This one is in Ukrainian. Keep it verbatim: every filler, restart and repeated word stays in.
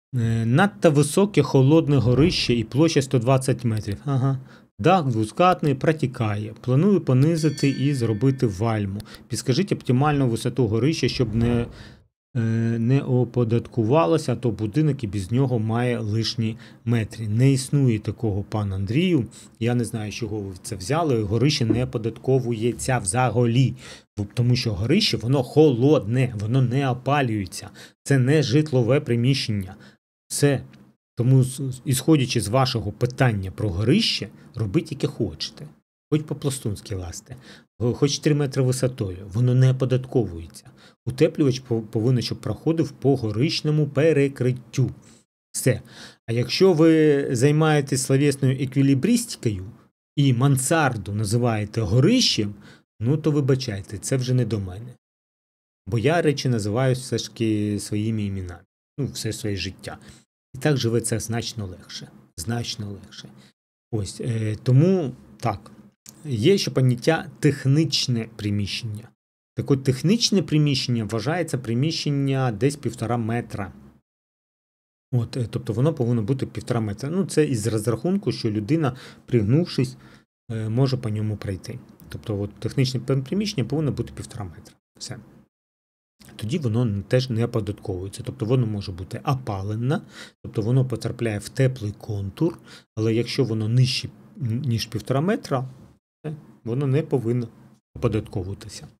Е, Надто високе холодне горище і площа сто двадцять метрів. Ага. Дах двускатний, протікає. Планую понизити і зробити вальму. Підскажіть оптимальну висоту горища, щоб не, е, не оподаткувалося, а то будинок і без нього має лишні метри. Не існує такого, пан Андрію. Я не знаю, з чого ви це взяли. Горище не оподатковується взагалі. Тому що горище, воно холодне, воно не опалюється. Це не житлове приміщення. Все. Тому, ісходячи з вашого питання про горище, робіть яке хочете. Хоч по-пластунськи лазьте, хоч три метри висотою. Воно не оподатковується. Утеплювач повинен, щоб проходив по горичному перекриттю. Все. А якщо ви займаєтесь словесною еквілібристикою і мансарду називаєте горищем, ну то вибачайте, це вже не до мене. Бо я речі називаю все ж таки своїми іменами. Ну, все своє життя. І так живеться значно легше. Значно легше. Ось, е, тому, так, є ще поняття технічне приміщення. Так от, технічне приміщення вважається приміщення десь півтора метра. От, е, тобто воно повинно бути півтора метра. Ну, це із розрахунку, що людина, пригнувшись, е, може по ньому пройти. Тобто, от, технічне приміщення повинно бути півтора метра. Все. Тоді воно теж не оподатковується. Тобто воно може бути опалене, тобто воно потрапляє в теплий контур, але якщо воно нижче, ніж півтора метра, воно не повинно оподатковуватися.